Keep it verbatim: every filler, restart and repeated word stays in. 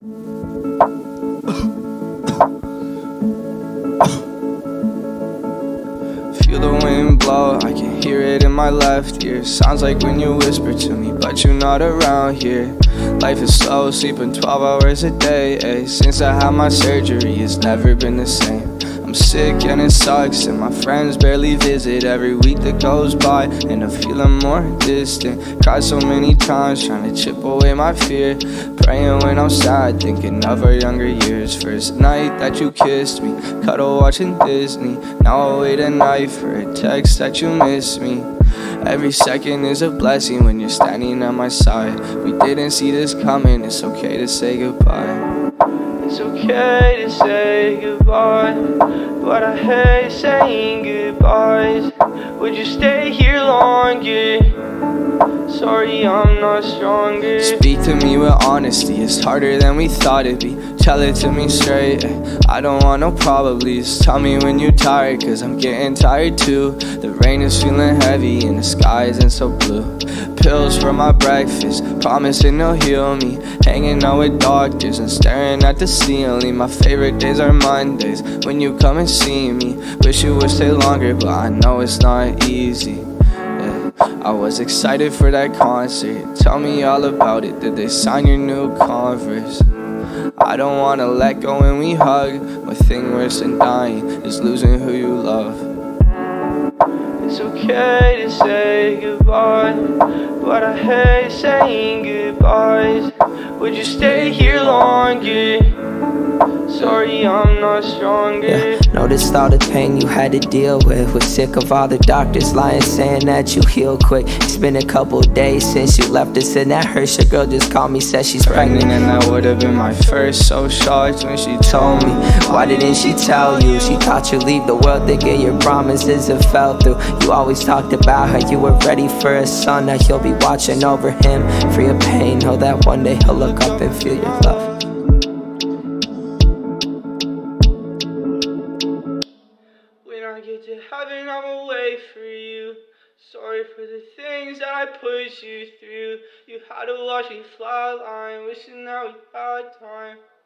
Feel the wind blow, I can hear it in my left ear. Sounds like when you whisper to me, but you're not around here. Life is slow, sleeping twelve hours a day, ay. Since I had my surgery, it's never been the same. I'm sick and it sucks, and my friends barely visit. Every week that goes by, and I'm feeling more distant. Cried so many times, trying to chip away my fear. Praying when I'm sad, thinking of our younger years. First night that you kissed me, cuddle watching Disney. Now I wait a night for a text that you miss me. Every second is a blessing when you're standing at my side. We didn't see this coming, it's okay to say goodbye. It's okay to say goodbye, but I hate saying goodbyes. Would you stay here longer? Sorry, I'm not stronger. Speak to me with honesty, it's harder than we thought it'd be. Tell it to me straight, I don't want no probablys. Tell me when you're tired, cause I'm getting tired too. The rain is feeling heavy and the sky isn't so blue. Pills for my breakfast, promising they'll heal me. Hanging out with doctors and staring at the ceiling. My favorite days are Mondays, when you come and see me. Wish you would stay longer, but I know it's not easy. Yeah. I was excited for that concert, tell me all about it. Did they sign your new Converse? I don't wanna let go when we hug. One thing worse than dying is losing who you love. It's okay to say goodbye, but I hate saying goodbyes. Would you stay here longer? Sorry, I'm not stronger. Yeah, noticed all the pain you had to deal with. Was sick of all the doctors lying, saying that you heal quick. It's been a couple days since you left us, and that hurts. Your girl just called me, said she's pregnant, and that would have been my first. So shocked when she told me. Why didn't she tell you? She thought you'd leave the world, thinking your promises have fell through. You always talked about how you were ready for a son, that you'll be watching over him, free of pain. Know that one day he'll look up and feel your love. When I get to heaven, I'ma wait for you. Sorry for the things that I put you through. You had to watch me flatline, wishing that we had time.